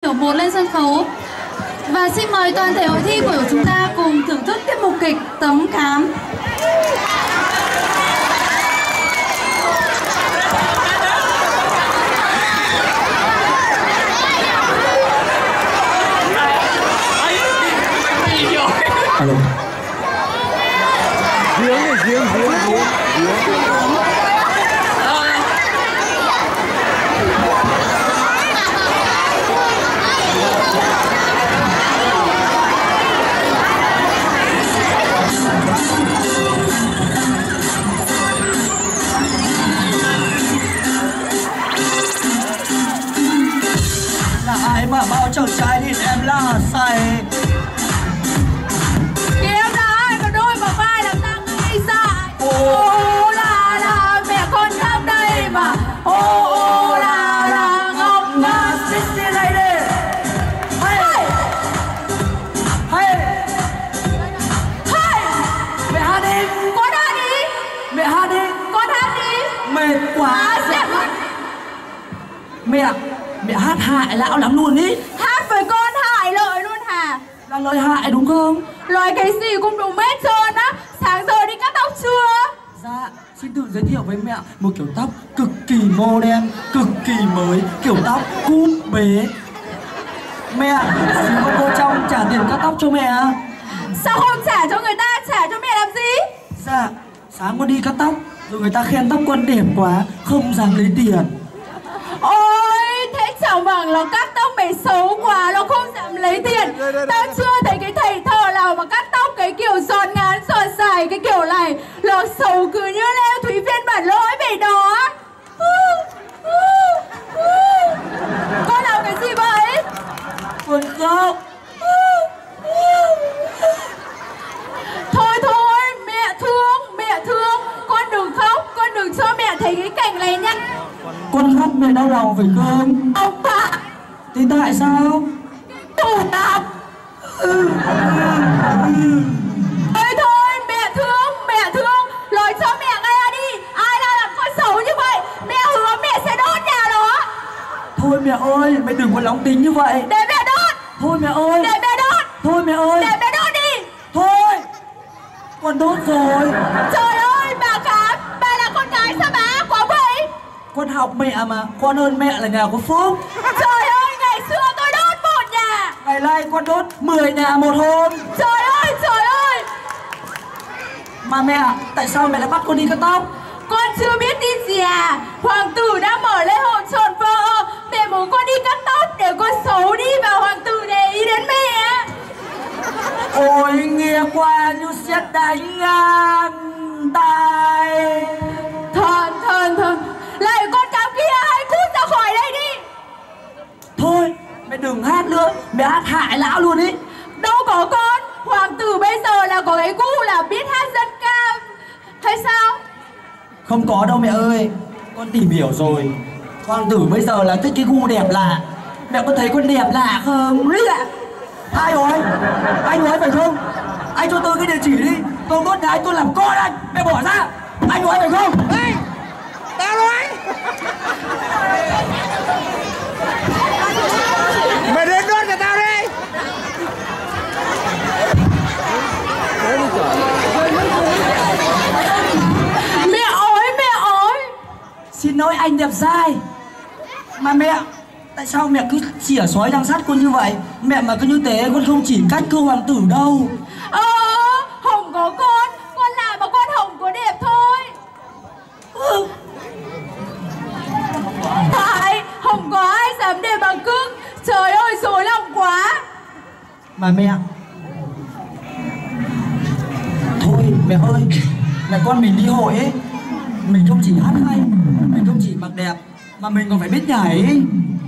tổ 1 lên sân khấu. Và xin mời toàn thể hội thi của chúng ta cùng thưởng thức tiết mục kịch Tấm Cám. Alo. Giếng. Là ai mà bao chàng trai nhìn em là say. Ô là mẹ con khắp đây mà. Ô là ngọc ngà Sissy lady. Hey. Mẹ hát đi. con hát đi. Mẹ hát đi. Con hát đi. Mệt quá. Mẹ hát hại lão lắm luôn ý. Hát với con hại lợi luôn hả? Là lời hại đúng không? Lời cái gì cũng đúng hết trơn á. Sáng giờ đi cắt tóc chưa? Dạ, xin tự giới thiệu với mẹ một kiểu tóc cực kỳ modern, cực kỳ mới, kiểu tóc cúp bế. Mẹ, xin có cô trong trả tiền cắt tóc cho mẹ. Sao không trả cho người ta, trả cho mẹ làm gì? Dạ, sáng con đi cắt tóc, rồi người ta khen tóc con đẹp quá, không dám lấy tiền. Ôi, thế chẳng bằng nó cắt tóc mày xấu quá, nó không dám lấy tiền. Tao chưa thấy cái thầy thợ nào mà cắt tóc cái kiểu giòn ngắn, giòn dài cái kiểu này. Nó xấu cứ như Lê Thúy Viên bản lỗi về đó. Con làm cái gì vậy? Con khóc. Thôi, mẹ thương. Con đừng khóc, con đừng cho mẹ thấy cái cảnh này nhá. Con khóc mẹ đau lòng phải không? Ông bà. Thế tại sao? Tù tạp. Thôi, mẹ thương. Nói cho mẹ nghe đi. Ai là làm con xấu như vậy? Mẹ hứa mẹ sẽ đốt nhà đó. Thôi mẹ ơi, mẹ đừng có nóng tính như vậy. Để mẹ đốt. Thôi mẹ ơi. Để mẹ đốt. Thôi mẹ ơi. Để mẹ đốt đi. Thôi, con đốt rồi. Trời ơi, bà Cám, bà là con gái sao bà quá vậy? Con học mẹ mà, con ơn mẹ là nhà có phúc. Trời ơi, ngày xưa tôi đốt một nhà. Ngày nay con đốt 10 nhà một hôm. Trời ơi. Mà mẹ, tại sao mẹ lại bắt con đi cắt tóc? Con chưa biết tin gì à? Hoàng tử đang mở lễ hội tròn vợ. Mẹ muốn con đi cắt tóc để con xấu đi và hoàng tử để ý đến mẹ. Ôi nghe qua như sét đánh ngang tai. Thần lại con Cám kia, hãy cút ra khỏi đây đi. Thôi mẹ đừng hát nữa, mẹ hát hại lão luôn ý. Đâu có con, hoàng tử bây giờ là có cái gu là biết hát dân ca hay sao? Không có đâu mẹ ơi, con tìm hiểu rồi. Hoàng tử bây giờ là thích cái gu đẹp lạ. Mẹ có thấy con đẹp lạ không? Ai rồi? Anh nói phải không? Anh cho tôi cái địa chỉ đi, tôi đốt nhà anh, tôi làm con anh. Mẹ bỏ ra. Anh nói phải không? Ê, tao nói. Mày đến đốt cho tao đi. Mẹ ơi. Xin lỗi anh đẹp dai. Mà mẹ, tại sao mẹ cứ chỉa xói răng sắt con như vậy? Mẹ mà cứ như thế con không chỉ cách cô hoàng tử đâu. Hồng có con làm mà con Hồng có đẹp thôi. Tại Hồng có ai dám đẹp bằng cưng. Trời ơi, dối lòng quá. Mà mẹ, thôi mẹ ơi, mẹ con mình đi hội ấy, mình không chỉ hát hay, mình không chỉ mặc đẹp, mà mình còn phải biết nhảy ấy.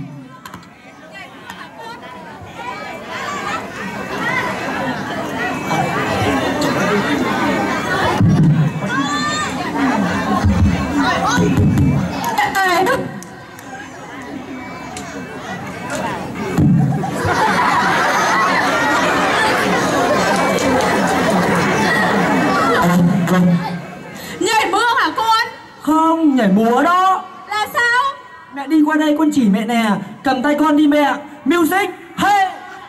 Nhảy múa hả con? Không, nhảy múa đó. Là sao? Mẹ đi qua đây con chỉ mẹ nè, cầm tay con đi mẹ. Music, hey.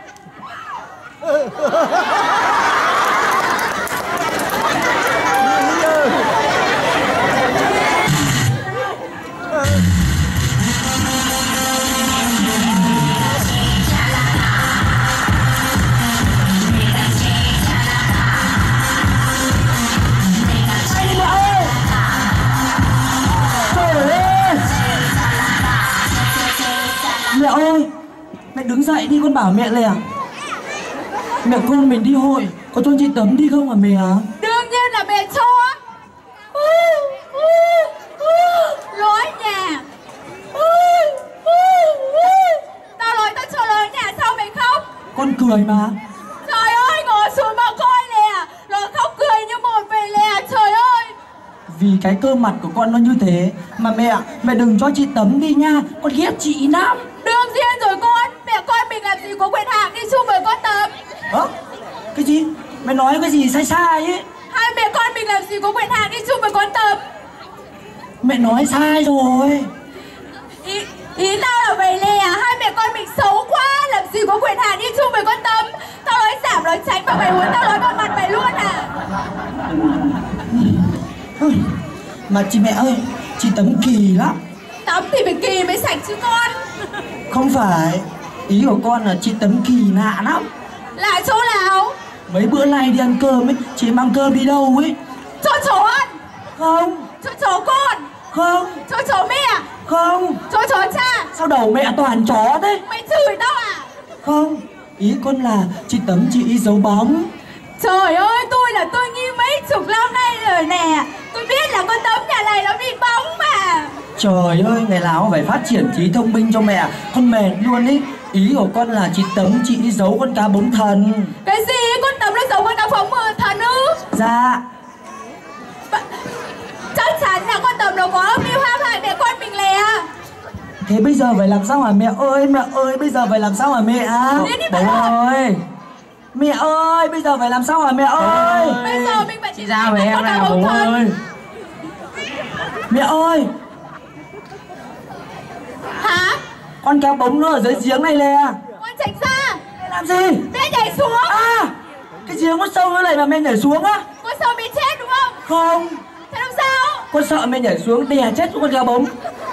Mẹ ơi, mẹ đứng dậy đi, con bảo mẹ lè. Mẹ con mình đi hội, có cho chị Tấm đi không hả mẹ? Đương nhiên là mẹ cho. Lối nhà. Tao nói tao cho lối nhà sao mày khóc? Con cười mà. Trời ơi, ngồi xuống mà coi nè. Nó khóc cười như một về lè, trời ơi. Vì cái cơ mặt của con nó như thế mà mẹ đừng cho chị Tấm đi nha, con ghét chị lắm. Đương nhiên rồi con, mẹ coi mình làm gì có quyền hạn đi chung với con Tấm. Ơ, cái gì? Mẹ nói cái gì sai sai ấy? Hai mẹ con mình làm gì có quyền hạn đi chung với con Tấm. Mẹ nói sai rồi. Ý tao là vậy nè, hai mẹ con mình xấu quá, làm gì có quyền hạn đi chung với con Tấm. Tao nói giảm nói tránh mà mày muốn tao nói vào mặt mày luôn à? Mà chị mẹ ơi, chị Tấm kỳ lắm. Tấm thì phải kỳ mới sạch chứ con. Không phải, ý của con là chị Tấm kỳ lạ lắm. Lạ chỗ nào? Mấy bữa nay đi ăn cơm ấy, chị mang cơm đi đâu ấy? Cho chó ăn. Không. Cho chó con. Không. Cho chó mẹ. Không. Cho chó cha. Sao đầu mẹ toàn chó thế? Mày chửi tao à? Không, ý con là chị Tấm chị giấu bóng. Trời ơi, tôi nghi mấy chục năm nay rồi nè. Tôi biết là con Tấm nhà này nó bị bóng mà. Trời ơi, ngày nào phải phát triển trí thông minh cho mẹ. Con mệt luôn ý. Ý của con là chị Tấm chị đi giấu con cá bống thần. Cái gì? Con Tấm nó giấu con cá bống thần ư? Dạ. Chắc chắn là con Tấm nó có âm mưu hãm hại mẹ con mình lè. Thế bây giờ phải làm sao hả mẹ ơi, bây giờ phải làm sao hả mẹ? Bố ơi. Mẹ ơi, bây giờ phải làm sao hả mẹ ơi? Bây giờ mình phải Chị ra với em nào bố ơi. Mẹ ơi. Hả? Con cá bống nó ở dưới giếng này nè. Con tránh ra. Mẹ làm gì? Mẹ nhảy xuống. À, cái giếng nó sâu như này mà mẹ nhảy xuống á? Con sợ bị chết đúng không? Không. Thế làm sao? Con sợ mẹ nhảy xuống đè chết con cá bống.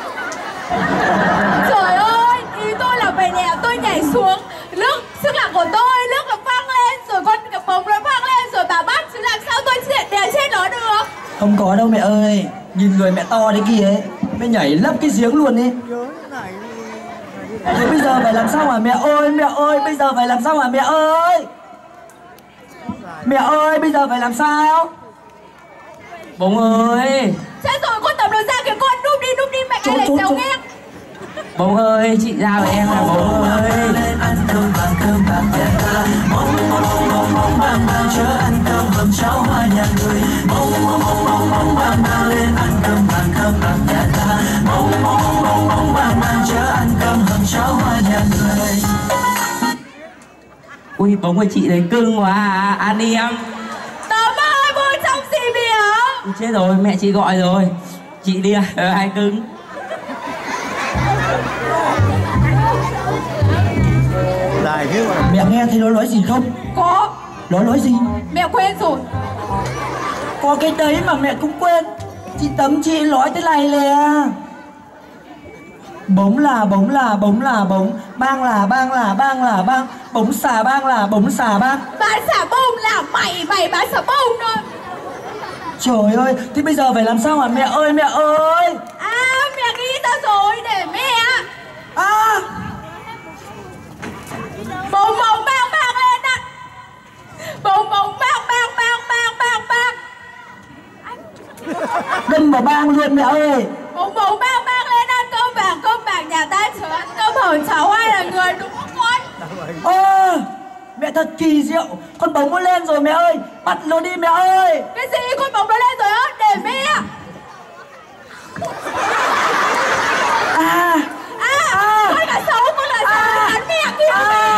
Trời ơi, ý tôi là vậy nè, tôi nhảy xuống, nước sức nặng của tôi, nước nó văng lên, rồi con cá bống nó văng lên, rồi bà bắt, chứ làm sao tôi đè chết nó được? Không có đâu mẹ ơi, nhìn người mẹ to đấy kìa ấy, mẹ nhảy lấp cái giếng luôn đi. Thế bây giờ phải làm sao hả mẹ ơi, bây giờ phải làm sao hả mẹ ơi? Mẹ ơi, bây giờ phải làm sao? Bố ơi. Chết rồi, con Tấm nó ra kìa, con núp đi, mẹ cái này xéo nghe. Bố ơi, chị ra với em nào bố ơi. Ui, bố ơi chị đấy cưng quá à, ăn đi em. Tấm ơi, vui trong gì biểu? Chết rồi, mẹ chị gọi rồi. Chị đi à, hai cưng. Mẹ nghe thấy nó nói gì không? Có. Nó nói gì? Mẹ quên rồi. Có cái đấy mà mẹ cũng quên. Chị Tấm chị nói thế này nè. Bống là bống, bang là bang, bống xà bang. Bán xà bông là mày bán xà bông thôi. Trời ơi, thế bây giờ phải làm sao hả mẹ ơi? À, mẹ nghĩ ra rồi, để mẹ. À, Bông bang lên ạ. Bông bang. đâm vào bang luôn mẹ ơi. Bông bang lên ăn cơm vàng nhà ta chờ ăn cơm hở cháu ai là người đúng không con? Mẹ thật kỳ diệu. Con bống nó lên rồi mẹ ơi, bắt nó đi mẹ ơi. Cái gì con bông nó lên rồi á, để mẹ. Con là xấu, cắn mẹ kìa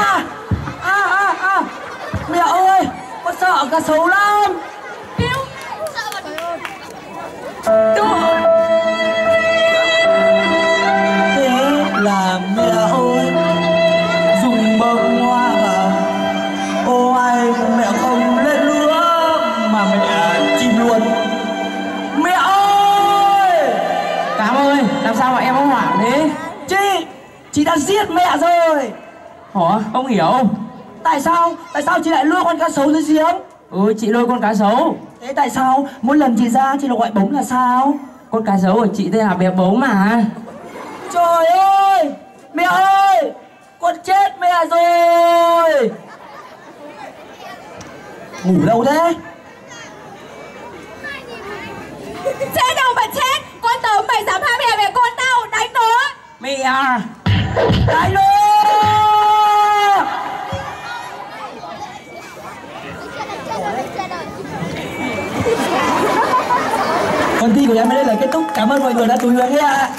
mẹ. Mẹ ơi, con sợ cá sấu lắm. Kêu sợ mà. Đùa. Thế là mẹ ơi, ta giết mẹ rồi. Hả? Không hiểu. Tại sao chị lại lôi con cá sấu dưới giếng? Ừ, chị lôi con cá sấu. Thế tại sao mỗi lần chị ra chị lại gọi bống là sao? Con cá sấu của chị tên là bé bấu mà. Trời ơi, mẹ ơi, con chết mẹ rồi. Ngủ đâu thế? Chết đâu mà chết, con tớ mày dám ham mẹ con tao, đánh nó. Mẹ à. Đánh nó. Phần thi của em đến đây là kết thúc. Cảm ơn mọi người đã chú ý nghe ạ.